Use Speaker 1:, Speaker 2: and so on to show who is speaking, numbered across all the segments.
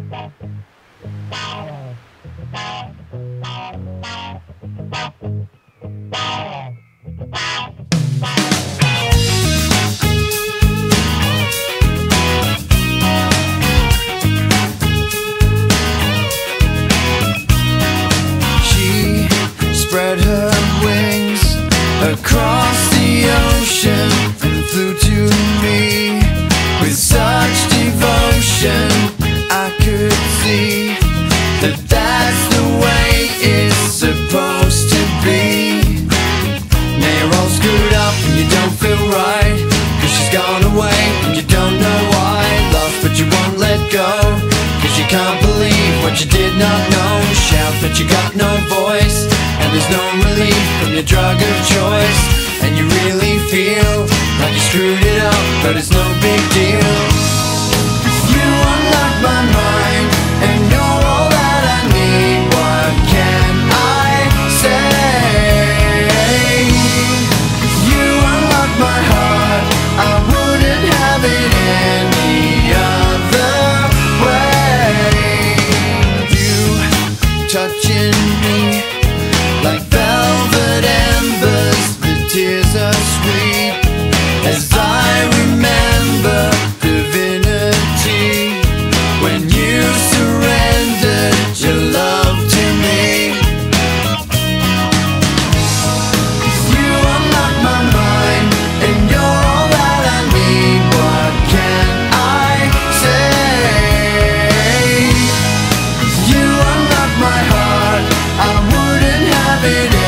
Speaker 1: Spread her wings across the ocean and flew to me with such devotion. I could see that that's the way it's supposed to be. Now you're all screwed up and you don't feel right, 'cause she's gone away and you don't know why. Lost but you won't let go, 'cause you can't believe what you did not know. Shout but you got no voice, and there's no relief from your drug of choice. And you really feel like you screwed it up, but it's no big deal. You unlock my mind, and you're all that I need. What can I say? You unlock my heart, I wouldn't have it any other way. You touching me like velvet embers, the tears are sweet as I remember divinity when you surrendered your love to me. You unlock my mind, and you're all that I need. What can I say? You unlock my heart, I wouldn't have it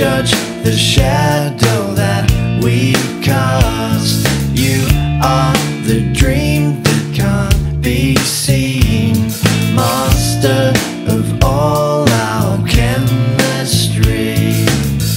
Speaker 1: judge the shadow that we cast. You are the dream that can't be seen, master of all our chemistry.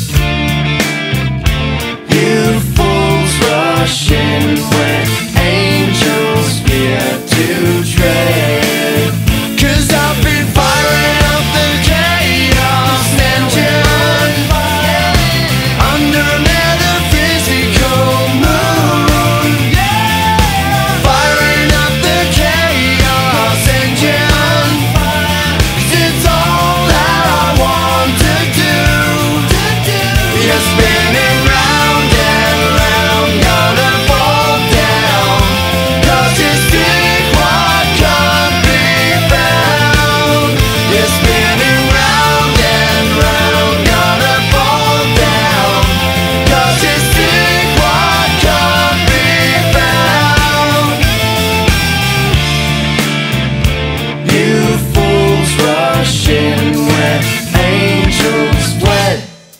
Speaker 1: You fools rush in where angels fear to tread. 'Cause I've been firing up the chaos engine under a metaphysical moon. Firing up the chaos engine, 'cause it's all that I want to do. You're spinning round and round, gonna fall down, 'cause you seek what can't be found. You're spinning round and round, gonna fall down, 'cause you seek what can't be found. You fools rush in where angels fled.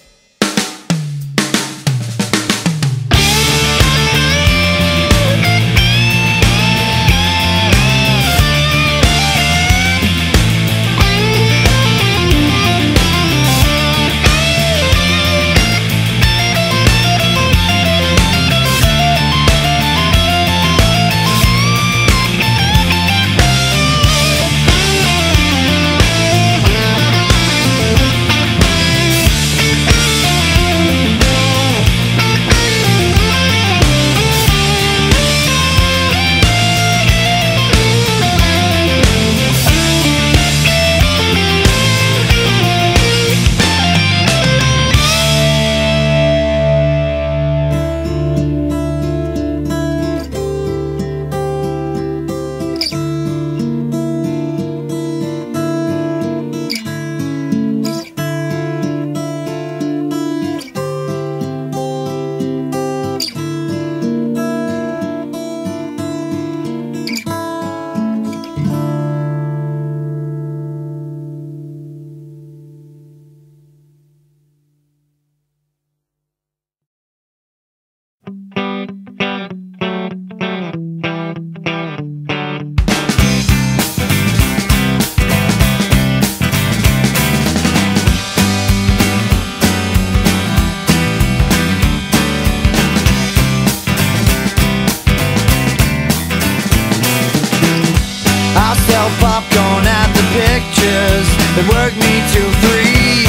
Speaker 1: I'll sell popcorn at the pictures that work me till 3.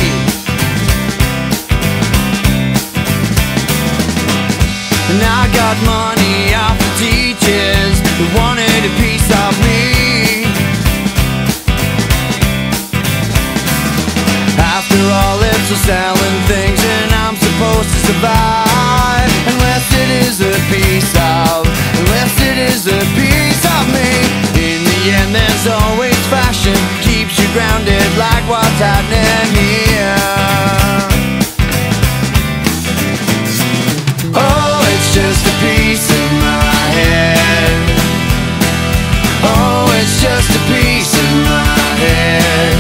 Speaker 1: And I got money off the teachers who wanted a piece of me. After all, it's all selling things and I'm supposed to survive, unless it is a piece of, unless it is a piece of me. In the end, there's always fashion, keeps you grounded like what's happening here. Oh, it's just a piece of my head. Oh, it's just a piece of my head.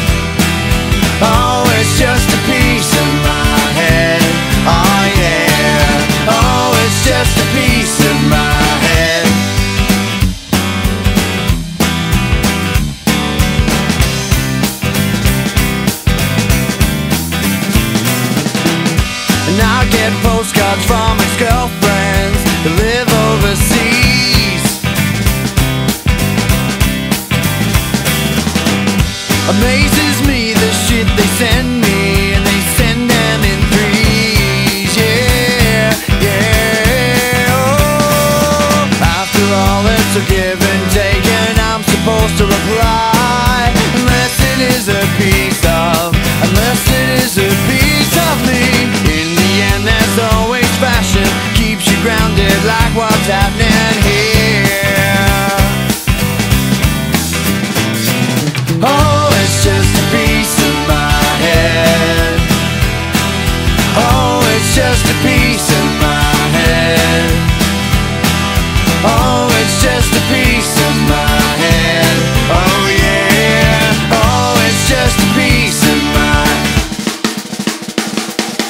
Speaker 1: Oh, it's just a piece of my head. Oh yeah. Oh, it's just a piece of my head. And I get postcards from ex-girlfriends who live overseas. Amazes me the shit they send me, and they send them in 3s. Yeah, yeah. Oh, after all, it's a give and take, and I'm supposed to reply, unless it is a piece of, unless it is a piece of me. In the end, there's always fashion, keeps you grounded like what's happening here. Oh, it's just a piece of my head. Oh, it's just a piece of my head. Oh, it's just a piece of my head. Oh yeah. Oh, it's just a piece of my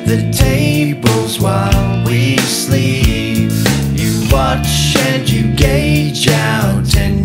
Speaker 1: the tables while we sleep. You watch and you gauge out, and